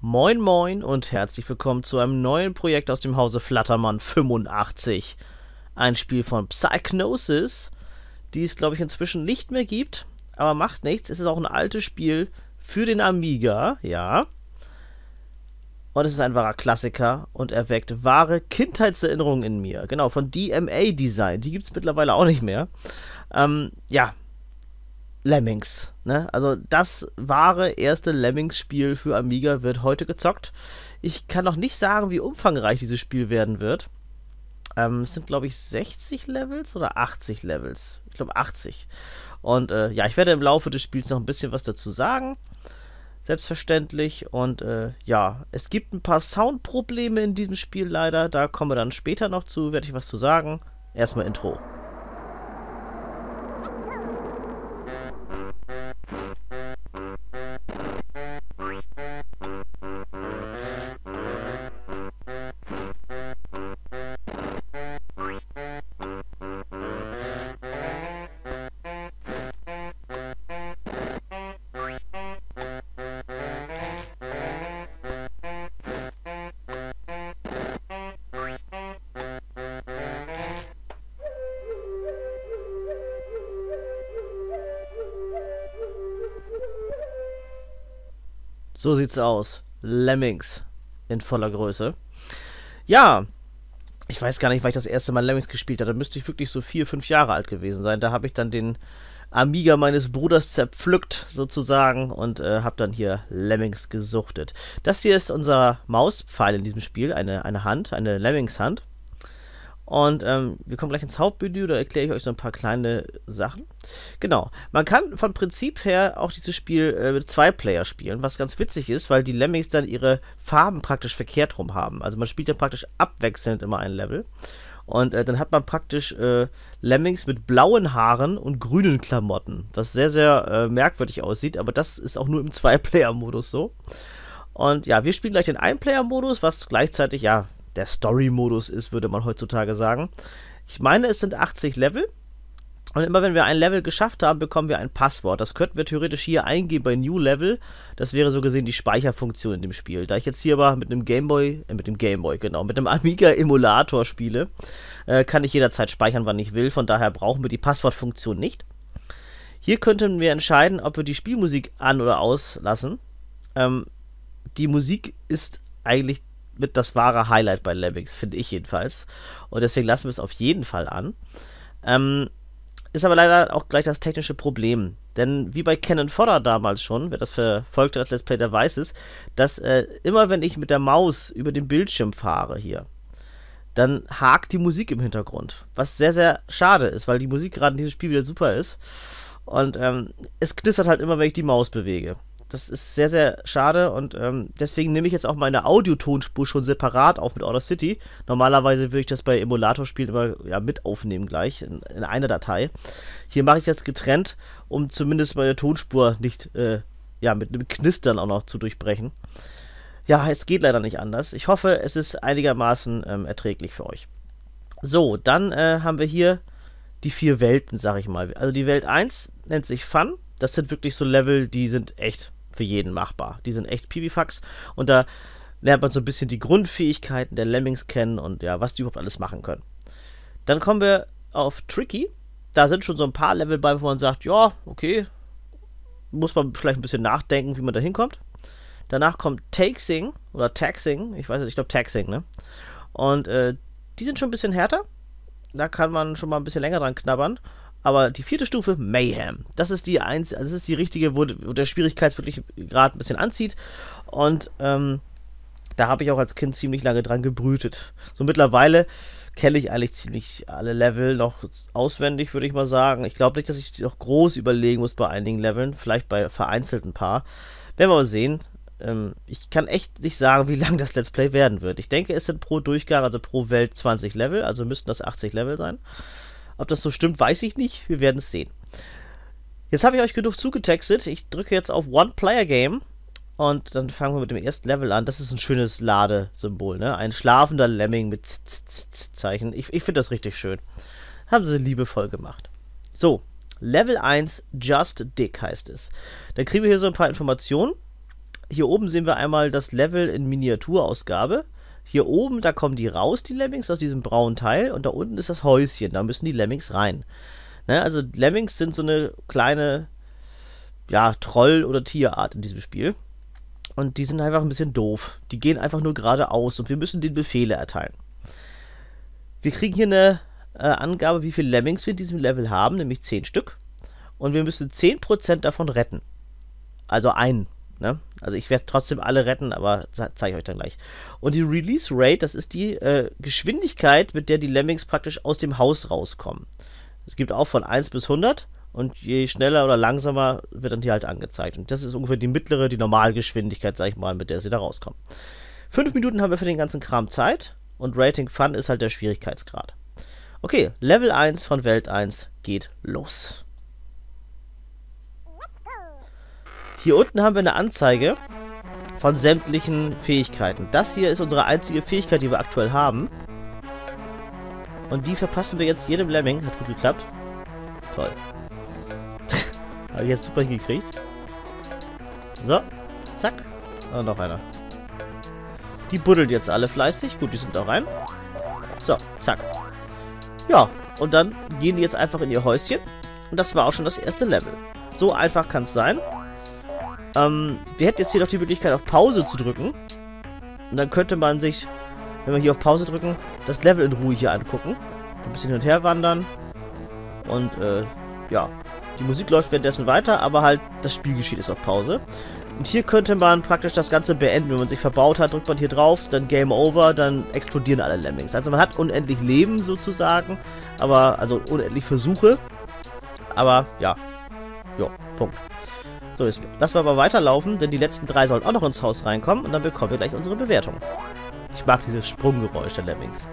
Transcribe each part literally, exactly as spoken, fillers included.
Moin Moin und herzlich willkommen zu einem neuen Projekt aus dem Hause Flattermann fünfundachtzig. Ein Spiel von Psychnosis, die es glaube ich inzwischen nicht mehr gibt, aber macht nichts. Es ist auch ein altes Spiel für den Amiga, ja. Und es ist ein wahrer Klassiker und erweckt wahre Kindheitserinnerungen in mir. Genau, von D M A Design, die gibt es mittlerweile auch nicht mehr. Ähm, ja, Lemmings, ne? Also das wahre erste Lemmings-Spiel für Amiga wird heute gezockt. Ich kann noch nicht sagen, wie umfangreich dieses Spiel werden wird. Ähm, es sind, glaube ich, sechzig Levels oder achtzig Levels. Ich glaube achtzig. Und äh, ja, ich werde im Laufe des Spiels noch ein bisschen was dazu sagen. Selbstverständlich. Und äh, ja, es gibt ein paar Soundprobleme in diesem Spiel leider. Da kommen wir dann später noch zu, werde ich was zu sagen. Erstmal Intro. So sieht's aus. Lemmings in voller Größe. Ja, ich weiß gar nicht, weil ich das erste Mal Lemmings gespielt habe. Da müsste ich wirklich so vier, fünf Jahre alt gewesen sein. Da habe ich dann den Amiga meines Bruders zerpflückt, sozusagen, und äh, habe dann hier Lemmings gesuchtet. Das hier ist unser Mauspfeil in diesem Spiel. Eine, eine Hand, eine Lemmings-Hand. Und ähm, wir kommen gleich ins Hauptmenü, da erkläre ich euch so ein paar kleine Sachen. Genau, man kann von Prinzip her auch dieses Spiel äh, mit zwei Player spielen, was ganz witzig ist, weil die Lemmings dann ihre Farben praktisch verkehrt rum haben. Also man spielt dann praktisch abwechselnd immer ein Level. Und äh, dann hat man praktisch äh, Lemmings mit blauen Haaren und grünen Klamotten, was sehr, sehr äh, merkwürdig aussieht, aber das ist auch nur im zwei Player Modus so. Und ja, wir spielen gleich den ein Player Modus, was gleichzeitig, ja, der Story-Modus ist, würde man heutzutage sagen. Ich meine, es sind achtzig Level. Und immer wenn wir ein Level geschafft haben, bekommen wir ein Passwort. Das könnten wir theoretisch hier eingeben bei New Level. Das wäre so gesehen die Speicherfunktion in dem Spiel. Da ich jetzt hier aber mit einem Gameboy, äh, mit dem Gameboy, genau, mit einem Amiga-Emulator spiele, äh, kann ich jederzeit speichern, wann ich will. Von daher brauchen wir die Passwortfunktion nicht. Hier könnten wir entscheiden, ob wir die Spielmusik an- oder auslassen. Ähm, die Musik ist eigentlich mit das wahre Highlight bei Lemmings, finde ich jedenfalls. Und deswegen lassen wir es auf jeden Fall an. Ähm, ist aber leider auch gleich das technische Problem. Denn wie bei Cannon Fodder damals schon, wer das verfolgt hat als Let's Play, der weiß es, dass äh, immer wenn ich mit der Maus über den Bildschirm fahre hier, dann hakt die Musik im Hintergrund. Was sehr, sehr schade ist, weil die Musik gerade in diesem Spiel wieder super ist. Und ähm, es knistert halt immer, wenn ich die Maus bewege. Das ist sehr, sehr schade und ähm, deswegen nehme ich jetzt auch meine Audiotonspur schon separat auf mit Audacity. Normalerweise würde ich das bei Emulatorspielen immer ja, mit aufnehmen gleich in, in einer Datei. Hier mache ich es jetzt getrennt, um zumindest meine Tonspur nicht äh, ja, mit einem Knistern auch noch zu durchbrechen. Ja, es geht leider nicht anders. Ich hoffe, es ist einigermaßen ähm, erträglich für euch. So, dann äh, haben wir hier die vier Welten, sag ich mal. Also die Welt eins nennt sich Fun. Das sind wirklich so Level, die sind echt für jeden machbar. Die sind echt Pipifax und da lernt man so ein bisschen die Grundfähigkeiten der Lemmings kennen und ja, was die überhaupt alles machen können. Dann kommen wir auf Tricky. Da sind schon so ein paar Level bei, wo man sagt, ja, okay, muss man vielleicht ein bisschen nachdenken, wie man da hinkommt. Danach kommt Taxing oder Taxing, ich weiß nicht, ich glaube Taxing, ne? Und äh, die sind schon ein bisschen härter. Da kann man schon mal ein bisschen länger dran knabbern. Aber die vierte Stufe, Mayhem, das ist die eins, also das ist die richtige, wo, wo der Schwierigkeitsgrad ein bisschen anzieht. Und ähm, da habe ich auch als Kind ziemlich lange dran gebrütet. So mittlerweile kenne ich eigentlich ziemlich alle Level noch auswendig, würde ich mal sagen. Ich glaube nicht, dass ich noch groß überlegen muss bei einigen Leveln, vielleicht bei vereinzelten paar. Werden wir mal sehen. Ähm, ich kann echt nicht sagen, wie lang das Let's Play werden wird. Ich denke, es sind pro Durchgang, also pro Welt zwanzig Level, also müssten das achtzig Level sein. Ob das so stimmt, weiß ich nicht. Wir werden es sehen. Jetzt habe ich euch genug zugetextet. Ich drücke jetzt auf One-Player-Game und dann fangen wir mit dem ersten Level an. Das ist ein schönes Ladesymbol, ne? Ein schlafender Lemming mit Z-Z-Z-Zeichen. Ich, ich finde das richtig schön. Haben sie liebevoll gemacht. So, Level eins, Just Dick heißt es. Dann kriegen wir hier so ein paar Informationen. hier oben sehen wir einmal das Level in Miniaturausgabe. Hier oben, da kommen die raus, die Lemmings, aus diesem braunen Teil. Und da unten ist das Häuschen, da müssen die Lemmings rein. Ne, also Lemmings sind so eine kleine, ja, Troll- oder Tierart in diesem Spiel. Und die sind einfach ein bisschen doof. Die gehen einfach nur geradeaus und wir müssen denen Befehle erteilen. Wir kriegen hier eine äh, Angabe, wie viele Lemmings wir in diesem Level haben, nämlich zehn Stück. Und wir müssen zehn Prozent davon retten. Also einen. Ne? Also ich werde trotzdem alle retten, aber zeige ich euch dann gleich. Und die Release Rate, das ist die äh, Geschwindigkeit, mit der die Lemmings praktisch aus dem Haus rauskommen. Es gibt auch von eins bis hundert. Und je schneller oder langsamer wird dann hier halt angezeigt. Und das ist ungefähr die mittlere, die Normalgeschwindigkeit, sag ich mal, mit der sie da rauskommen. Fünf Minuten haben wir für den ganzen Kram Zeit. Und Rating Fun ist halt der Schwierigkeitsgrad. Okay, Level eins von Welt eins geht los. Hier unten haben wir eine Anzeige von sämtlichen Fähigkeiten. Das hier ist unsere einzige Fähigkeit, die wir aktuell haben. Und die verpassen wir jetzt jedem Lemming. Hat gut geklappt. Toll. Habe ich jetzt super hingekriegt. So, zack. Und noch einer. Die buddeln jetzt alle fleißig. Gut, die sind auch rein. So, zack. Ja, und dann gehen die jetzt einfach in ihr Häuschen. Und das war auch schon das erste Level. So einfach kann es sein. Ähm, wir hätten jetzt hier noch die Möglichkeit, auf Pause zu drücken. Und dann könnte man sich, wenn wir hier auf Pause drücken, das Level in Ruhe hier angucken. Ein bisschen hin und her wandern. Und, äh, ja. Die Musik läuft währenddessen weiter, aber halt das Spielgeschehen ist auf Pause. Und hier könnte man praktisch das Ganze beenden. Wenn man sich verbaut hat, drückt man hier drauf, dann Game Over, dann explodieren alle Lemmings. Also man hat unendlich Leben sozusagen, aber, also unendlich Versuche. Aber, ja. Jo, Punkt. So, jetzt lassen wir aber weiterlaufen, denn die letzten drei sollen auch noch ins Haus reinkommen und dann bekommen wir gleich unsere Bewertung. Ich mag dieses Sprunggeräusch der Lemmings.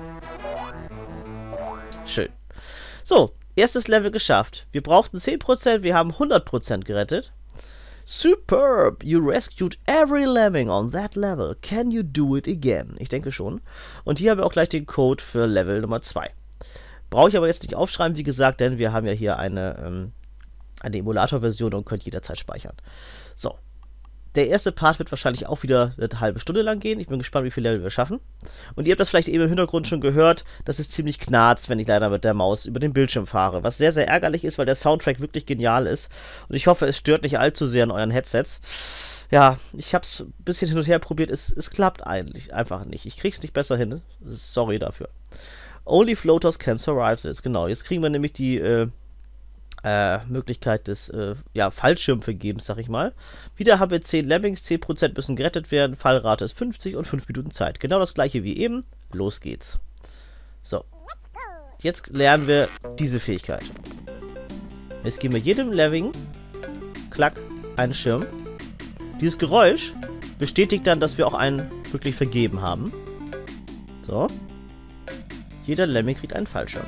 Schön. So, erstes Level geschafft. Wir brauchten zehn Prozent, wir haben hundert Prozent gerettet. Superb! You rescued every lemming on that level. Can you do it again? Ich denke schon. Und hier haben wir auch gleich den Code für Level Nummer zwei. Brauche ich aber jetzt nicht aufschreiben, wie gesagt, denn wir haben ja hier eine, ähm, eine Emulator-Version und könnt jederzeit speichern. So. Der erste Part wird wahrscheinlich auch wieder eine halbe Stunde lang gehen. Ich bin gespannt, wie viele Level wir schaffen. Und ihr habt das vielleicht eben im Hintergrund schon gehört, dass es ziemlich knarzt, wenn ich leider mit der Maus über den Bildschirm fahre. Was sehr, sehr ärgerlich ist, weil der Soundtrack wirklich genial ist. Und ich hoffe, es stört nicht allzu sehr an euren Headsets. Ja, ich habe es ein bisschen hin und her probiert. Es, es klappt eigentlich einfach nicht. Ich krieg's nicht besser hin. Sorry dafür. Only floaters can survive this. Genau, jetzt kriegen wir nämlich die äh, äh, Möglichkeit des äh, ja, Fallschirmvergebens, sag ich mal. Wieder haben wir zehn Lemmings, zehn Prozent müssen gerettet werden, Fallrate ist fünfzig und fünf Minuten Zeit. Genau das gleiche wie eben. Los geht's. So. Jetzt lernen wir diese Fähigkeit. Jetzt geben wir jedem Lemming, klack, einen Schirm. Dieses Geräusch bestätigt dann, dass wir auch einen wirklich vergeben haben. So. Jeder Lemming kriegt einen Fallschirm.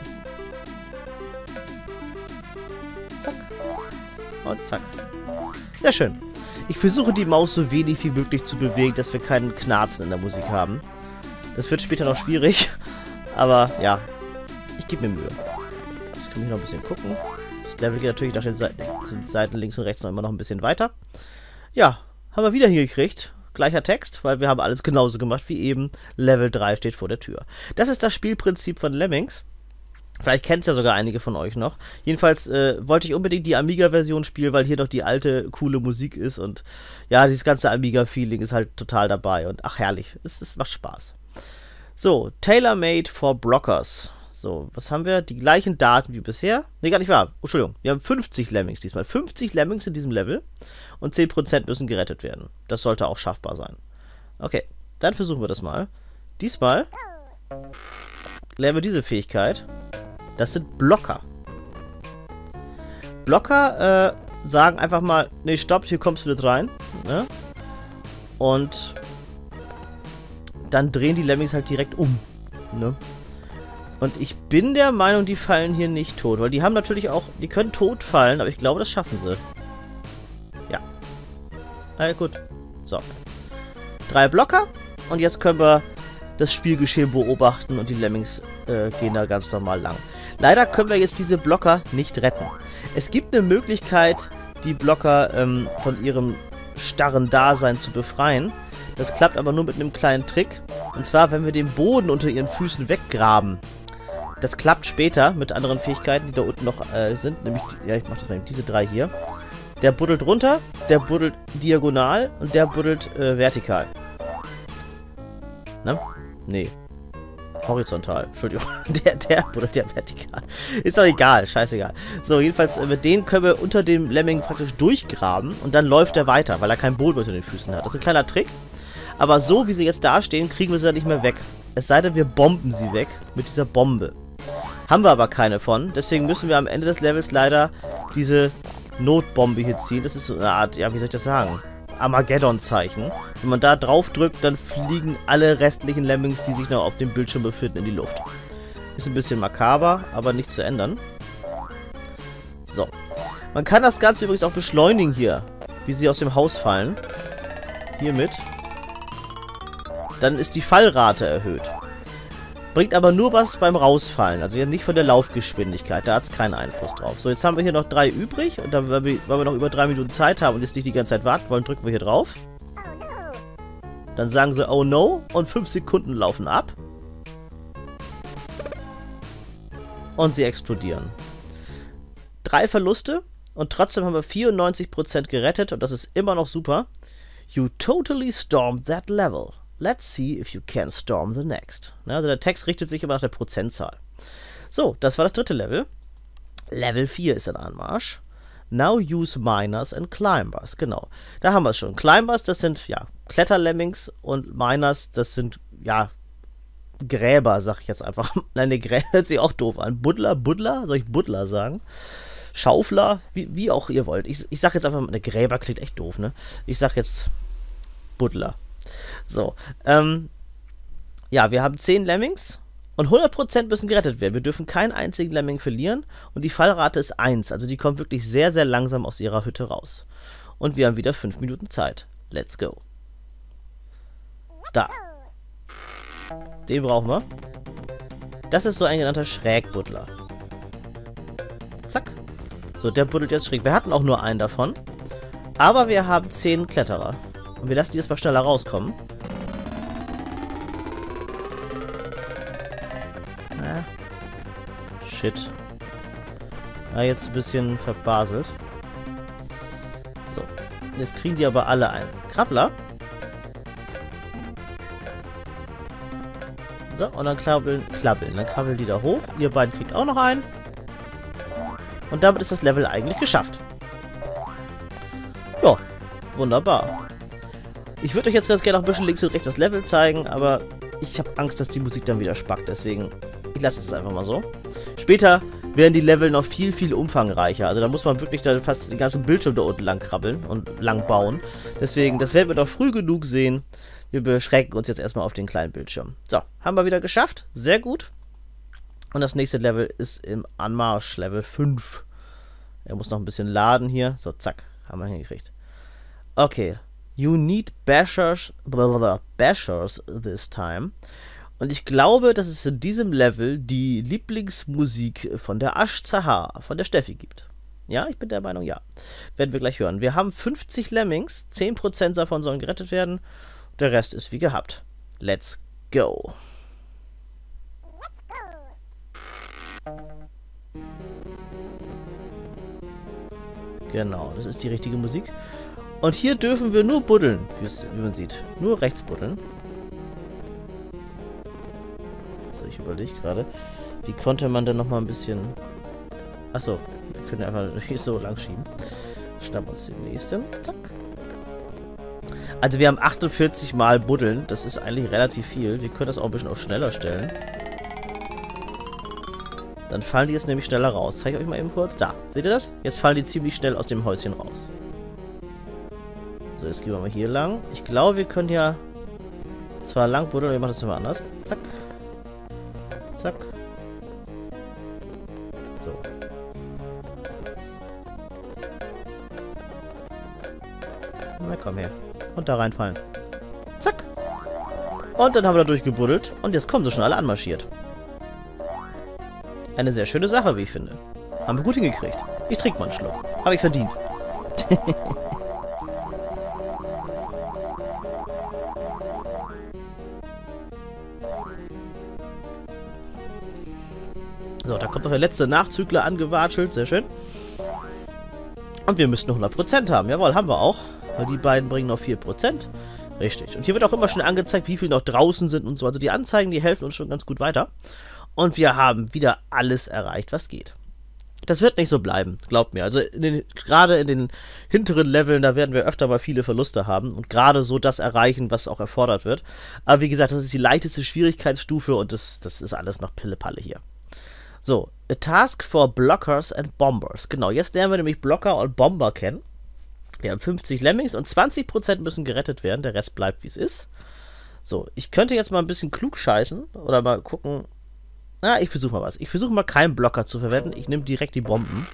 Zack. Und zack. Sehr schön. Ich versuche die Maus so wenig wie möglich zu bewegen, dass wir keinen Knarzen in der Musik haben. Das wird später noch schwierig. Aber ja, ich gebe mir Mühe. Jetzt können wir hier noch ein bisschen gucken. Das Level geht natürlich nach den Seiten, den Seiten links und rechts noch immer noch ein bisschen weiter. Ja, haben wir wieder hingekriegt. Gleicher Text, weil wir haben alles genauso gemacht wie eben. Level drei steht vor der Tür. Das ist das Spielprinzip von Lemmings. Vielleicht kennt es ja sogar einige von euch noch. Jedenfalls äh, wollte ich unbedingt die Amiga-Version spielen, weil hier noch die alte, coole Musik ist. Und ja, dieses ganze Amiga-Feeling ist halt total dabei. Und ach, herrlich. Es, es macht Spaß. So, Tailor-Made for Blockers. So, was haben wir? Die gleichen Daten wie bisher. Ne, gar nicht wahr. Oh, Entschuldigung. Wir haben fünfzig Lemmings diesmal. fünfzig Lemmings in diesem Level. Und zehn Prozent müssen gerettet werden. Das sollte auch schaffbar sein. Okay, dann versuchen wir das mal. Diesmal lernen wir diese Fähigkeit. Das sind Blocker. Blocker äh, sagen einfach mal, nee, stopp, hier kommst du nicht rein. Ne? Und dann drehen die Lemmings halt direkt um. Ne? Und ich bin der Meinung, die fallen hier nicht tot. Weil die haben natürlich auch, die können tot fallen, aber ich glaube, das schaffen sie. Ja. Na ja, gut. So. Drei Blocker. Und jetzt können wir das Spielgeschehen beobachten und die Lemmings äh, gehen da ganz normal lang. Leider können wir jetzt diese Blocker nicht retten. Es gibt eine Möglichkeit, die Blocker ähm, von ihrem starren Dasein zu befreien. Das klappt aber nur mit einem kleinen Trick. Und zwar, wenn wir den Boden unter ihren Füßen weggraben. Das klappt später mit anderen Fähigkeiten, die da unten noch äh, sind. Nämlich, die, ja, ich mach das mal, diese drei hier. Der buddelt runter, der buddelt diagonal und der buddelt äh, vertikal. Ne? Nee. Horizontal. Entschuldigung. Der, der buddelt ja vertikal. Ist doch egal. Scheißegal. So, jedenfalls, äh, mit denen können wir unter dem Lemming praktisch durchgraben und dann läuft er weiter, weil er keinen Boden unter den Füßen hat. Das ist ein kleiner Trick. Aber so, wie sie jetzt dastehen, kriegen wir sie dann nicht mehr weg. Es sei denn, wir bomben sie weg mit dieser Bombe. Haben wir aber keine von. Deswegen müssen wir am Ende des Levels leider diese Notbombe hier ziehen. Das ist so eine Art, ja, wie soll ich das sagen? Armageddon-Zeichen. Wenn man da drauf drückt, dann fliegen alle restlichen Lemmings, die sich noch auf dem Bildschirm befinden, in die Luft. Ist ein bisschen makaber, aber nicht zu ändern. So. Man kann das Ganze übrigens auch beschleunigen hier. Wie sie aus dem Haus fallen. Hiermit. Dann ist die Fallrate erhöht. Bringt aber nur was beim Rausfallen. Also nicht von der Laufgeschwindigkeit. Da hat es keinen Einfluss drauf. So, jetzt haben wir hier noch drei übrig. Und dann, weil wir, weil wir noch über drei Minuten Zeit haben und jetzt nicht die ganze Zeit warten wollen, drücken wir hier drauf. Dann sagen sie, oh no. Und fünf Sekunden laufen ab. Und sie explodieren. Drei Verluste. Und trotzdem haben wir vierundneunzig Prozent gerettet. Und das ist immer noch super. You totally stormed that level. Let's see if you can storm the next. Also der Text richtet sich immer nach der Prozentzahl. So, das war das dritte Level. Level vier ist ein Anmarsch. Now use Miners and Climbers. Genau, da haben wir es schon. Climbers, das sind, ja, Kletterlemmings und Miners, das sind, ja, Gräber, sag ich jetzt einfach. Nein, ne, Gräber hört sich auch doof an. Buddler, Buddler, soll ich Buddler sagen? Schaufler, wie, wie auch ihr wollt. Ich, ich sag jetzt einfach, eine Gräber klingt echt doof, ne? Ich sag jetzt Buddler. So, ähm, ja, wir haben zehn Lemmings und hundert Prozent müssen gerettet werden. Wir dürfen keinen einzigen Lemming verlieren und die Fallrate ist eins. Also die kommt wirklich sehr, sehr langsam aus ihrer Hütte raus. Und wir haben wieder fünf Minuten Zeit. Let's go. Da. Den brauchen wir. Das ist so ein genannter Schrägbuddler. Zack. So, der buddelt jetzt schräg. Wir hatten auch nur einen davon. Aber wir haben zehn Kletterer. Und wir lassen die jetzt mal schneller rauskommen. Na. Shit. Na, jetzt ein bisschen verbaselt. So. Jetzt kriegen die aber alle einen Krabbler. So, und dann klappeln, klappeln. Dann krabbeln die da hoch. Ihr beiden kriegt auch noch einen. Und damit ist das Level eigentlich geschafft. Ja, wunderbar. Ich würde euch jetzt ganz gerne noch ein bisschen links und rechts das Level zeigen, aber ich habe Angst, dass die Musik dann wieder spackt, deswegen ich lasse es einfach mal so. Später werden die Level noch viel, viel umfangreicher, also da muss man wirklich dann fast den ganzen Bildschirm da unten lang krabbeln und lang bauen. Deswegen, das werden wir doch früh genug sehen. Wir beschränken uns jetzt erstmal auf den kleinen Bildschirm. So, haben wir wieder geschafft, sehr gut. Und das nächste Level ist im Anmarsch, Level fünf. Er muss noch ein bisschen laden hier. So, zack, haben wir hingekriegt. Okay. You need bashers, blablabla, bashers this time. Und ich glaube, dass es in diesem Level die Lieblingsmusik von der Ash Zahar, von der Steffi gibt. Ja, ich bin der Meinung, ja. Werden wir gleich hören. Wir haben fünfzig Lemmings, zehn Prozent davon sollen gerettet werden. Der Rest ist wie gehabt. Let's go. Genau, das ist die richtige Musik. Und hier dürfen wir nur buddeln, wie man sieht. Nur rechts buddeln. So, ich überlege gerade, wie konnte man denn nochmal ein bisschen... Achso, wir können einfach hier so lang schieben. Schnappen uns den nächsten. Zack. Also wir haben achtundvierzig Mal buddeln. Das ist eigentlich relativ viel. Wir können das auch ein bisschen auf schneller stellen. Dann fallen die jetzt nämlich schneller raus. Zeige ich euch mal eben kurz. Da, seht ihr das? Jetzt fallen die ziemlich schnell aus dem Häuschen raus. So, jetzt gehen wir mal hier lang. Ich glaube, wir können ja zwar lang buddeln, aber wir machen das mal anders. Zack. Zack. So. Na komm her. Und da reinfallen. Zack. Und dann haben wir da durchgebuddelt. Und jetzt kommen sie schon alle anmarschiert. Eine sehr schöne Sache, wie ich finde. Haben wir gut hingekriegt. Ich trinke mal einen Schluck. Habe ich verdient. Da kommt noch der letzte Nachzügler angewatschelt. Sehr schön. Und wir müssen noch hundert Prozent haben. Jawohl, haben wir auch. Weil die beiden bringen noch vier Prozent. Richtig. Und hier wird auch immer schon angezeigt, wie viel noch draußen sind und so. Also die Anzeigen, die helfen uns schon ganz gut weiter. Und wir haben wieder alles erreicht, was geht. Das wird nicht so bleiben, glaubt mir. Also in den, gerade in den hinteren Leveln, da werden wir öfter mal viele Verluste haben. Und gerade so das erreichen, was auch erfordert wird. Aber wie gesagt, das ist die leichteste Schwierigkeitsstufe und das, das ist alles noch Pille-Palle hier. So, a task for blockers and bombers. Genau, jetzt lernen wir nämlich Blocker und Bomber kennen. Wir haben fünfzig Lemmings und zwanzig Prozent müssen gerettet werden. Der Rest bleibt, wie es ist. So, ich könnte jetzt mal ein bisschen klug scheißen oder mal gucken. Na, ich versuche mal was. Ich versuche mal keinen Blocker zu verwenden. Ich nehme direkt die Bomben.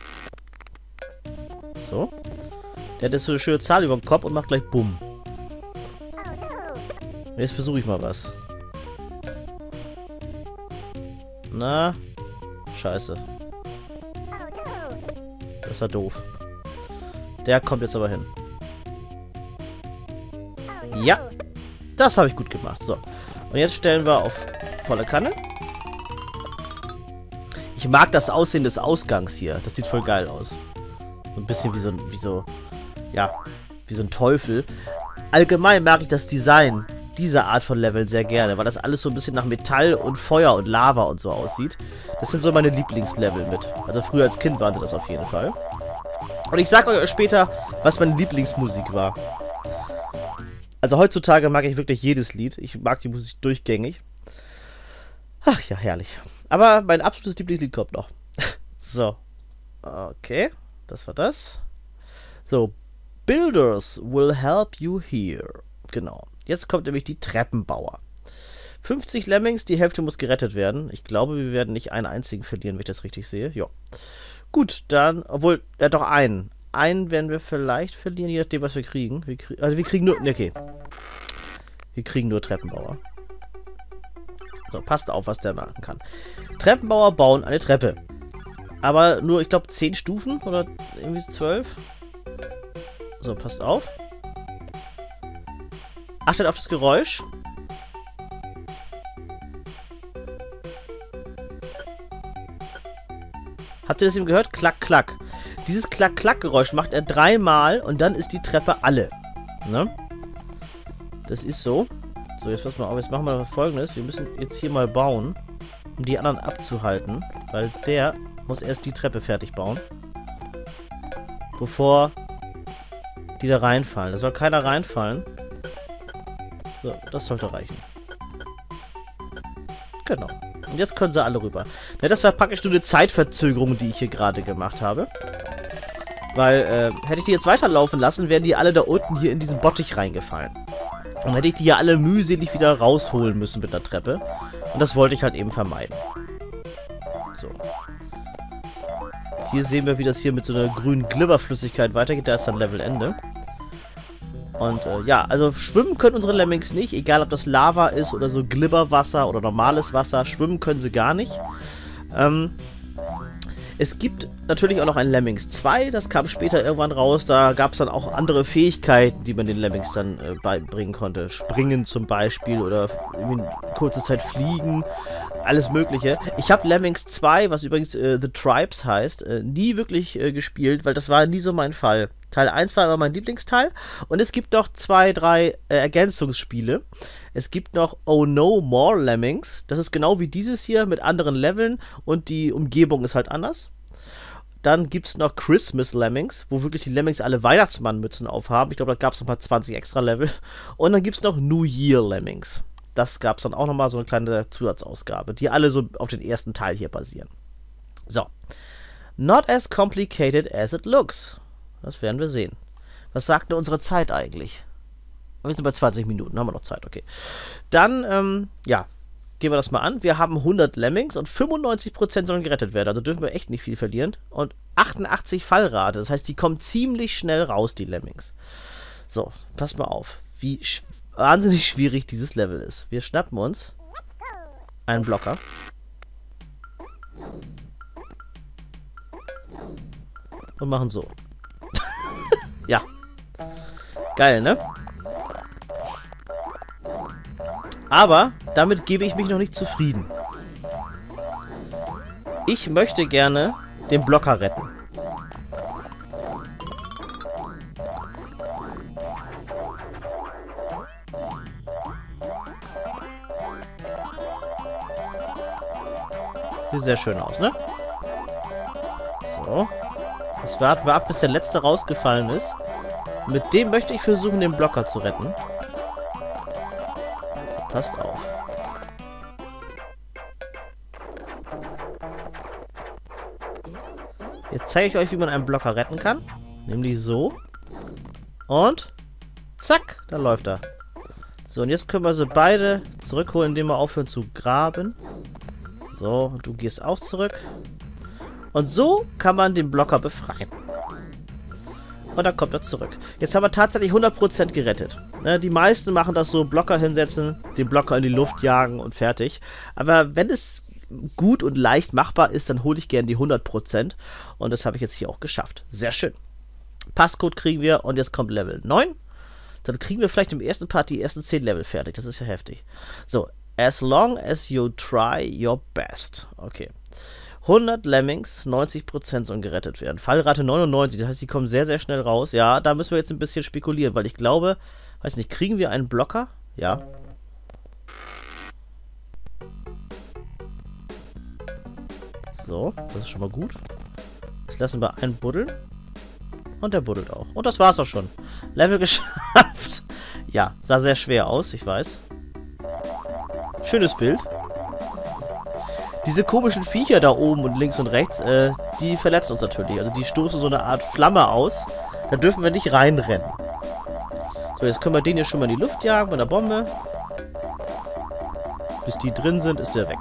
So. Der hat jetzt so eine schöne Zahl über dem Kopf und macht gleich Bumm. Jetzt versuche ich mal was. Na. Scheiße. Das war doof. Der kommt jetzt aber hin. Ja. Das habe ich gut gemacht. So. Und jetzt stellen wir auf volle Kanne. Ich mag das Aussehen des Ausgangs hier. Das sieht voll geil aus. So ein bisschen wie so ein, wie so, ja, wie so ein Teufel. Allgemein mag ich das Design dieser Art von Level sehr gerne, weil das alles so ein bisschen nach Metall und Feuer und Lava und so aussieht. Das sind so meine Lieblingslevel mit. Also früher als Kind waren sie das auf jeden Fall. Und ich sag euch später, was meine Lieblingsmusik war. Also heutzutage mag ich wirklich jedes Lied. Ich mag die Musik durchgängig. Ach ja, herrlich. Aber mein absolutes Lieblingslied kommt noch. So. Okay. Das war das. So. Builders will help you here. Genau. Jetzt kommt nämlich die Treppenbauer. fünfzig Lemmings, die Hälfte muss gerettet werden. Ich glaube, wir werden nicht einen einzigen verlieren, wenn ich das richtig sehe. Ja. Gut, dann, obwohl, ja doch einen. Einen werden wir vielleicht verlieren, je nachdem, was wir kriegen. Wir krieg, also wir kriegen nur, okay. Wir kriegen nur Treppenbauer. So, passt auf, was der machen kann. Treppenbauer bauen eine Treppe. Aber nur, ich glaube, zehn Stufen oder irgendwie zwölf. So, passt auf. Achtet auf das Geräusch. Habt ihr das eben gehört? Klack, klack. Dieses Klack-Klack-Geräusch macht er dreimal und dann ist die Treppe alle. Ne? Das ist so. So, jetzt pass mal auf. Jetzt machen wir Folgendes. Wir müssen jetzt hier mal bauen, um die anderen abzuhalten. Weil der muss erst die Treppe fertig bauen. Bevor die da reinfallen. Da soll keiner reinfallen. So, das sollte reichen. Genau. Und jetzt können sie alle rüber. Ja, das war praktisch nur eine Zeitverzögerung, die ich hier gerade gemacht habe. Weil, äh, hätte ich die jetzt weiterlaufen lassen, wären die alle da unten hier in diesen Bottich reingefallen. Und hätte ich die ja alle mühselig wieder rausholen müssen mit der Treppe. Und das wollte ich halt eben vermeiden. So. Hier sehen wir, wie das hier mit so einer grünen Glibberflüssigkeit weitergeht. Da ist dann Levelende. Und äh, ja, also schwimmen können unsere Lemmings nicht, egal ob das Lava ist oder so Glibberwasser oder normales Wasser, schwimmen können sie gar nicht. Ähm, es gibt natürlich auch noch ein Lemmings zwei, das kam später irgendwann raus, da gab es dann auch andere Fähigkeiten, die man den Lemmings dann äh, beibringen konnte. Springen zum Beispiel oder in kurzer Zeit fliegen, alles mögliche. Ich habe Lemmings zwei, was übrigens äh, The Tribes heißt, äh, nie wirklich äh, gespielt, weil das war nie so mein Fall. Teil eins war immer mein Lieblingsteil. Und es gibt noch zwei, drei äh, Ergänzungsspiele. Es gibt noch Oh No More Lemmings. Das ist genau wie dieses hier mit anderen Leveln und die Umgebung ist halt anders. Dann gibt es noch Christmas Lemmings, wo wirklich die Lemmings alle Weihnachtsmannmützen aufhaben. Ich glaube, da gab es nochmal zwanzig extra Level. Und dann gibt es noch New Year Lemmings. Das gab es dann auch nochmal so eine kleine Zusatzausgabe, die alle so auf den ersten Teil hier basieren. So. Not as complicated as it looks. Das werden wir sehen. Was sagt denn unsere Zeit eigentlich? Wir sind bei zwanzig Minuten, haben wir noch Zeit, okay. Dann, ähm, ja, gehen wir das mal an. Wir haben hundert Lemmings und fünfundneunzig Prozent sollen gerettet werden. Also dürfen wir echt nicht viel verlieren. Und achtundachtzig Fallrate. Das heißt, die kommen ziemlich schnell raus, die Lemmings. So, passt mal auf, wie sch wahnsinnig schwierig dieses Level ist. Wir schnappen uns einen Blocker. Und machen so. Ja. Geil, ne? Aber damit gebe ich mich noch nicht zufrieden. Ich möchte gerne den Blocker retten. Sieht sehr schön aus, ne? So. Jetzt warten wir ab, bis der letzte rausgefallen ist. Mit dem möchte ich versuchen, den Blocker zu retten. Passt auf. Jetzt zeige ich euch, wie man einen Blocker retten kann. Nämlich so. Und zack, da läuft er. So, und jetzt können wir sie beide zurückholen, indem wir aufhören zu graben. So, und du gehst auch zurück. Und so kann man den Blocker befreien. Und dann kommt er zurück. Jetzt haben wir tatsächlich hundert Prozent gerettet. Ne, die meisten machen das so, Blocker hinsetzen, den Blocker in die Luft jagen und fertig. Aber wenn es gut und leicht machbar ist, dann hole ich gerne die hundert Prozent. Und das habe ich jetzt hier auch geschafft. Sehr schön. Passcode kriegen wir und jetzt kommt Level neun. Dann kriegen wir vielleicht im ersten Part die ersten zehn Level fertig. Das ist ja heftig. So, as long as you try your best. Okay. hundert Lemmings, neunzig Prozent sollen gerettet werden. Fallrate neunundneunzig, das heißt, die kommen sehr, sehr schnell raus. Ja, da müssen wir jetzt ein bisschen spekulieren, weil ich glaube, weiß nicht, kriegen wir einen Blocker? Ja. So, das ist schon mal gut. Jetzt lassen wir einen buddeln. Und der buddelt auch. Und das war's auch schon. Level geschafft. Ja, sah sehr schwer aus, ich weiß. Schönes Bild. Diese komischen Viecher da oben und links und rechts, äh, die verletzen uns natürlich. Also die stoßen so eine Art Flamme aus. Da dürfen wir nicht reinrennen. So, jetzt können wir den hier schon mal in die Luft jagen mit einer Bombe. Bis die drin sind, ist der weg.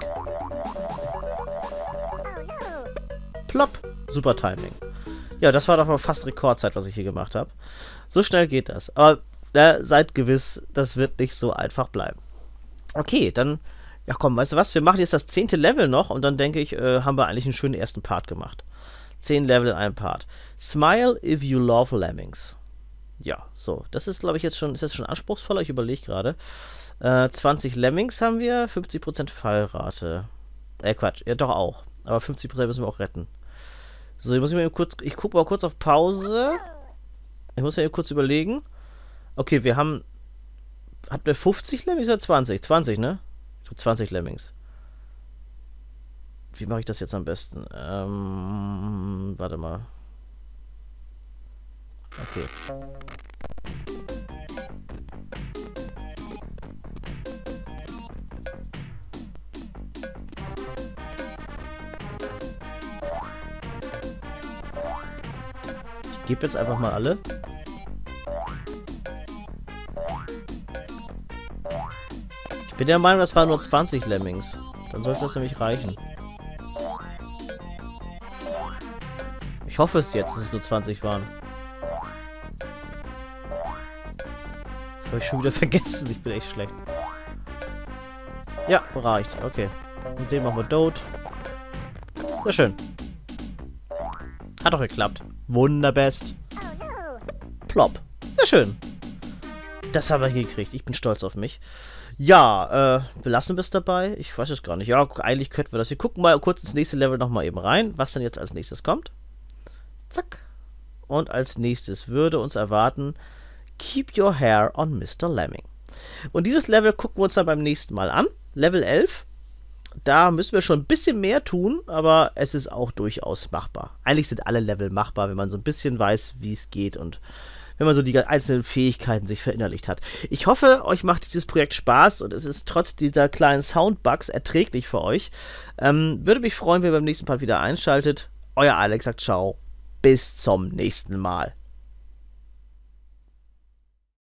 Plopp. Super Timing. Ja, das war doch mal fast Rekordzeit, was ich hier gemacht habe. So schnell geht das. Aber na, seid gewiss, das wird nicht so einfach bleiben. Okay, dann, ja komm, weißt du was, wir machen jetzt das zehnte Level noch und dann denke ich, äh, haben wir eigentlich einen schönen ersten Part gemacht. Zehn Level in einem Part. Smile if you love Lemmings. Ja, so, das ist, glaube ich, jetzt schon, ist das schon anspruchsvoller, ich überlege gerade. Äh, zwanzig Lemmings haben wir, fünfzig Prozent Fallrate. Äh, Quatsch, ja doch auch. Aber fünfzig Prozent müssen wir auch retten. So, ich muss mir kurz, ich gucke mal kurz auf Pause. Ich muss mir kurz überlegen. Okay, wir haben, habt ihr fünfzig Lemmings oder zwanzig? zwanzig, ne? Ich habe zwanzig Lemmings. Wie mache ich das jetzt am besten? Ähm, warte mal. Okay. Ich gebe jetzt einfach mal alle. Ich bin der Meinung, das waren nur zwanzig Lemmings. Dann sollte das nämlich reichen. Ich hoffe es jetzt, dass es nur zwanzig waren. Habe ich schon wieder vergessen. Ich bin echt schlecht. Ja, reicht. Okay. Und den machen wir tot. Sehr schön. Hat doch geklappt. Wunderbest. Plopp. Sehr schön. Das haben wir hingekriegt. Ich bin stolz auf mich. Ja, äh, belassen wir es dabei. Ich weiß es gar nicht. Ja, eigentlich könnten wir das. Wir gucken mal kurz ins nächste Level nochmal eben rein, was dann jetzt als nächstes kommt. Zack. Und als nächstes würde uns erwarten Keep Your Hair on Mister Lemming. Und dieses Level gucken wir uns dann beim nächsten Mal an. Level elf. Da müssen wir schon ein bisschen mehr tun, aber es ist auch durchaus machbar. Eigentlich sind alle Level machbar, wenn man so ein bisschen weiß, wie es geht und wenn man so die einzelnen Fähigkeiten sich verinnerlicht hat. Ich hoffe, euch macht dieses Projekt Spaß und es ist trotz dieser kleinen Soundbugs erträglich für euch. Ähm, würde mich freuen, wenn ihr beim nächsten Part wieder einschaltet. Euer Alex sagt ciao. Bis zum nächsten Mal.